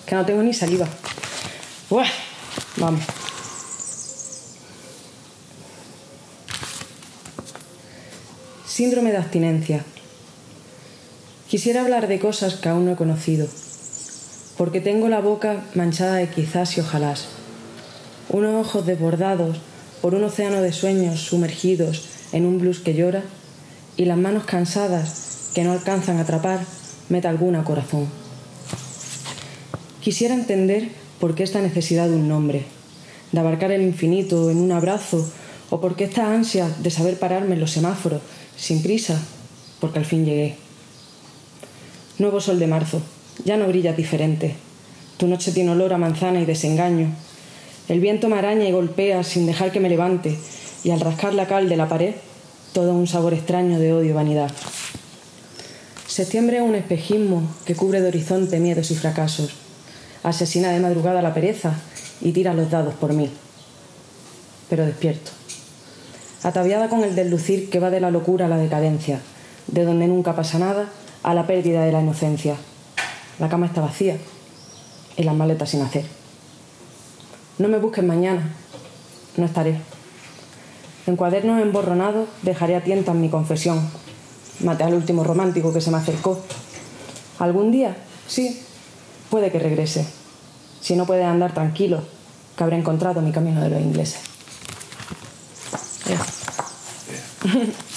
que no tengo ni saliva. ¡Uah! Vamos. Síndrome de abstinencia. Quisiera hablar de cosas que aún no he conocido, porque tengo la boca manchada de quizás y ojalás, unos ojos desbordados por un océano de sueños sumergidos en un blues que llora, y las manos cansadas que no alcanzan a atrapar meta alguna corazón. Quisiera entender por qué esta necesidad de un nombre, de abarcar el infinito en un abrazo, o por qué esta ansia de saber pararme en los semáforos, sin prisa, porque al fin llegué. Nuevo sol de marzo, ya no brillas diferente. Tu noche tiene olor a manzana y desengaño. El viento me araña y golpea sin dejar que me levante, y al rascar la cal de la pared, todo un sabor extraño de odio y vanidad. Septiembre es un espejismo que cubre de horizonte miedos y fracasos. Asesina de madrugada la pereza y tira los dados por mí. Pero despierto, ataviada con el deslucir que va de la locura a la decadencia, de donde nunca pasa nada a la pérdida de la inocencia. La cama está vacía y las maletas sin hacer. No me busques mañana, no estaré. En cuadernos emborronados dejaré a tientas mi confesión. Maté al último romántico que se me acercó. Algún día, sí, puede que regrese. Si no puede andar tranquilo, que habré encontrado mi camino de los ingleses.